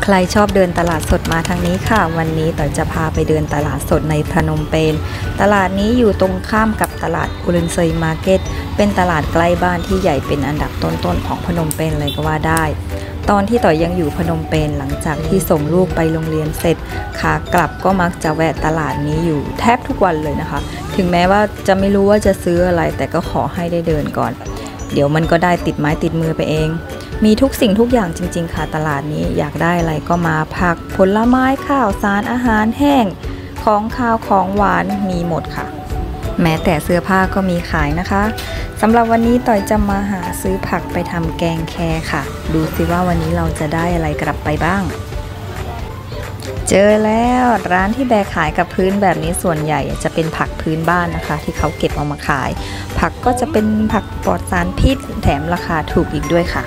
ใครชอบเดินตลาดสดมาทางนี้ค่ะวันนี้ต่อยจะพาไปเดินตลาดสดในพนมเปญตลาดนี้อยู่ตรงข้ามกับตลาดอุรุนเซยมาร์เก็ตเป็นตลาดใกล้บ้านที่ใหญ่เป็นอันดับต้นๆของพนมเปญเลยก็ว่าได้ตอนที่ต่อยยังอยู่พนมเปญหลังจากที่ส่งลูกไปโรงเรียนเสร็จขากลับก็มักจะแวะตลาดนี้อยู่แทบทุกวันเลยนะคะถึงแม้ว่าจะไม่รู้ว่าจะซื้ออะไรแต่ก็ขอให้ได้เดินก่อนเดี๋ยวมันก็ได้ติดไม้ติดมือไปเองมีทุกสิ่งทุกอย่างจริงๆค่ะตลาดนี้อยากได้อะไรก็มาผักผลไม้ข้าวสารอาหารแห้งของข้าวของหวานมีหมดค่ะแม้แต่เสื้อผ้าก็มีขายนะคะสำหรับวันนี้ต่อยจะมาหาซื้อผักไปทำแกงแคค่ะดูสิว่าวันนี้เราจะได้อะไรกลับไปบ้างเจอแล้วร้านที่แบกขายกับพื้นแบบนี้ส่วนใหญ่จะเป็นผักพื้นบ้านนะคะที่เขาเก็บเอามาขายผักก็จะเป็นผักปลอดสารพิษแถมราคาถูกอีกด้วยค่ะ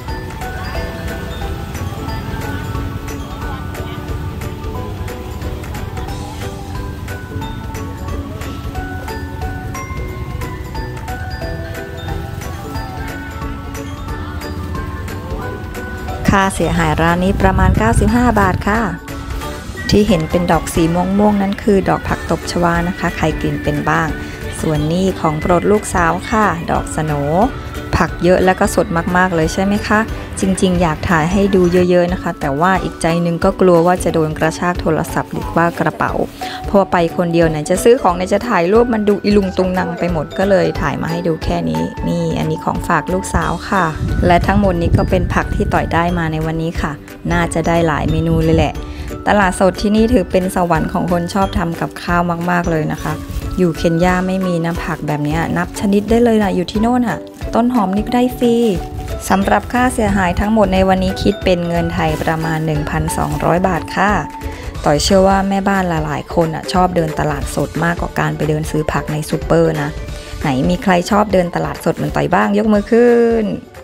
ค่าเสียหายร้านนี้ประมาณ95 บาทค่ะที่เห็นเป็นดอกสีม่วงๆนั้นคือดอกผักตบชวานะคะใครกินเป็นบ้างส่วนนี้ของโปรดลูกสาวค่ะดอกสโหนผักเยอะและก็สดมากๆเลยใช่ไหมคะจริงๆอยากถ่ายให้ดูเยอะๆนะคะแต่ว่าอีกใจนึงก็กลัวว่าจะโดนกระชากโทรศัพท์หรือว่ากระเป๋าเพราะไปคนเดียวไหนจะซื้อของไหนจะถ่ายรูปมันดูอิลุงตุงนังไปหมดก็เลยถ่ายมาให้ดูแค่นี้นี่อันนี้ของฝากลูกสาวค่ะและทั้งหมดนี้ก็เป็นผักที่ต่อยได้มาในวันนี้ค่ะน่าจะได้หลายเมนูเลยแหละตลาดสดที่นี่ถือเป็นสวรรค์ของคนชอบทำกับข้าวมากๆเลยนะคะอยู่เคนยาไม่มีน้ำผักแบบนี้นับชนิดได้เลยนะอยู่ที่โน่นค่ะต้นหอมนี่ก็ได้ฟรีสำหรับค่าเสียหายทั้งหมดในวันนี้คิดเป็นเงินไทยประมาณ 1,200 บาทค่ะต่อยเชื่อว่าแม่บ้านหลายๆคนชอบเดินตลาดสดมากกว่าการไปเดินซื้อผักในซูเปอร์นะไหนมีใครชอบเดินตลาดสดเหมือนต่อยบ้างยกมือขึ้น